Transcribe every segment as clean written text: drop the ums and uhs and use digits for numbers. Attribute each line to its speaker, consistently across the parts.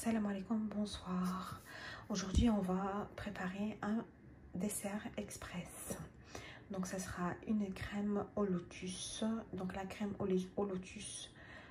Speaker 1: Salam alaikum, bonsoir. Aujourd'hui, on va préparer un dessert express. Donc, ça sera une crème au lotus. Donc, la crème au lotus,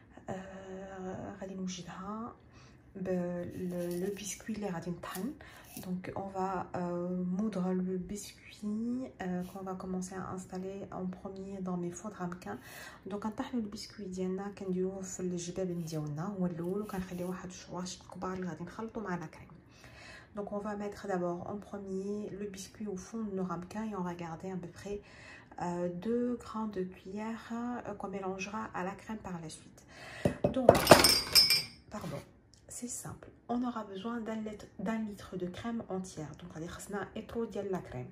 Speaker 1: le biscuit, les radin. Donc, on va moudre le biscuit qu'on va commencer à installer en premier dans mes fours de ramequin. Donc, on le biscuit ديالنا كنديروه في الجباب ديالنا هو الاول وكنخليه واحد الشواش كبار اللي غادي نخلطو مع لا crème. Donc, on va mettre d'abord en premier le biscuit au fond de nos ramequins et on va garder à peu près 2 grandes cuillères qu'on mélangera à la crème par la suite. Donc, pardon. C'est simple, on aura besoin d'un litre de crème entière. Donc, on va mettre la crème.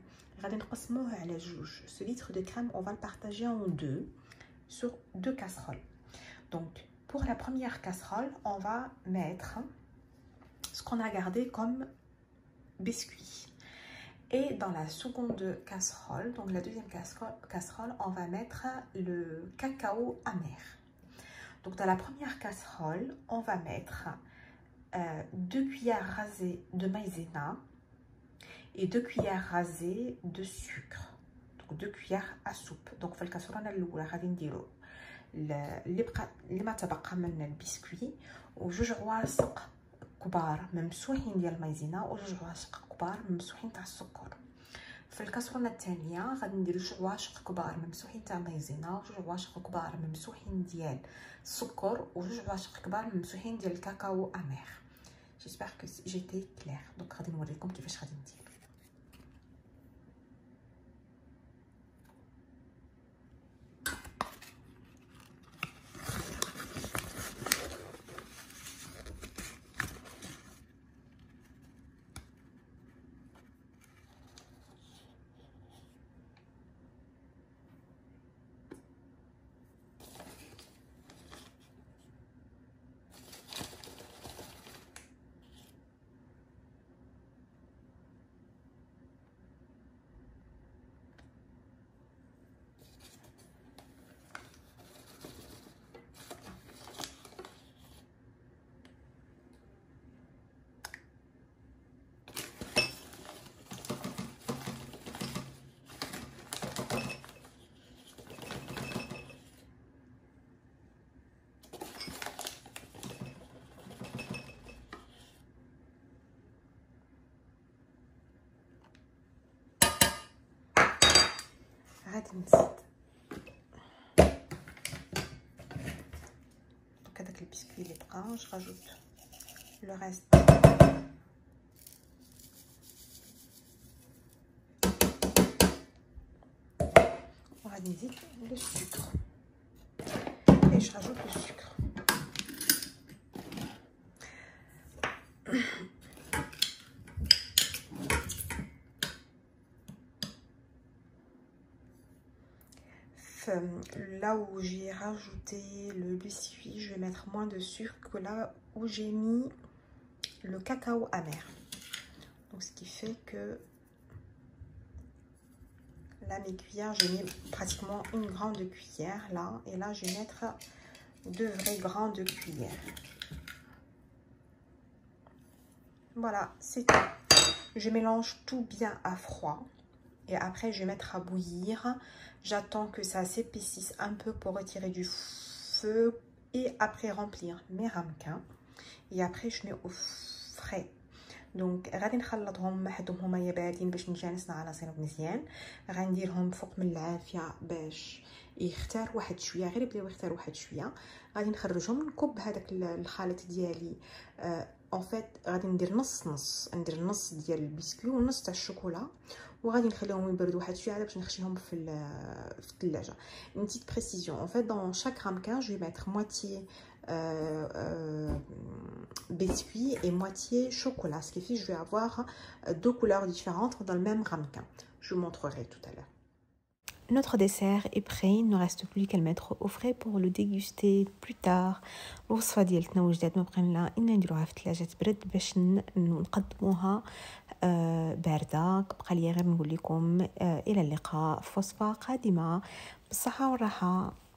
Speaker 1: Ce litre de crème, on va le partager en deux sur 2 casseroles. Donc, pour la première casserole, on va mettre ce qu'on a gardé comme biscuit. Et dans la seconde casserole, donc la deuxième casserole, on va mettre le cacao amer. Donc, dans la première casserole, on va mettre 2 cuillères rasées de maïzena et 2 cuillères rasées de sucre. Donc 2 cuillères à soupe. Donc في الكاسرونه الاولى غادي نديرو اللي ما تبقى من البسكويت وجوج عواشق كبار ممسوحين ديال المايزينا وجوج عواشق كبار ممسوحين تاع السكر. في الكاسرونه الثانيه غادي نديرو جوج عواشق كبار ممسوحين تاع مايزينا وجوج عواشق كبار ممسوحين ديال السكر وجوج عواشق كبار ممسوحين ديال الكاكاو امير. J'espère que j'étais claire. Donc, غادي نوريكم كيفاش غادي ندير. غادي نزيد دونك هذاك البسكويت اللي بقى جو راجوت لو ريست وغادي نزيد لو سكر et je rajoute le sucre. Là où j'ai rajouté le biscuit, je vais mettre moins de sucre que là où j'ai mis le cacao amer. Donc ce qui fait que là mes cuillères, j'ai mis pratiquement une grande cuillère là, et là je vais mettre 2 vraies grandes cuillères. Voilà, c'est tout. Je mélange tout bien à froid. Et après, je vais mettre à bouillir. J'attends que ça s'épaississe un peu pour retirer du feu. Et après, remplir mes ramequins. Et après, je mets au frais. Donc, غادي نخلطهم وحدهم هما باردين باش نجانس العناصر مزيان. غنديرهم فوق من العافيه باش يختار واحد شويه، غير يبداو يختار واحد شويه. غادي نخرجهم نكب هذاك الخليط ديالي. ان فيت غادي ندير نص ندير النص ديال البسكويت ونص تاع الشوكولا وغادي نخليهم يبردوا واحد شويه باش نخشيهم في الثلاجه. Une petite précision, en fait dans chaque ramequin je vais mettre moitié biscuit et moitié chocolat, ce qui fait que je vais avoir 2 couleurs différentes dans le même ramequin. Je vous montrerai tout à l'heure. Notre dessert est prêt, il ne reste plus qu'à le mettre au frais pour le déguster plus tard. الوصفه ديالتنا وجدات ما بقينا الا نديروها في الثلاجه تبرد باش نقدموها بارده. بقى لي غير نقول لكم الى اللقاء في وصفه قادمه بالصحه والراحه.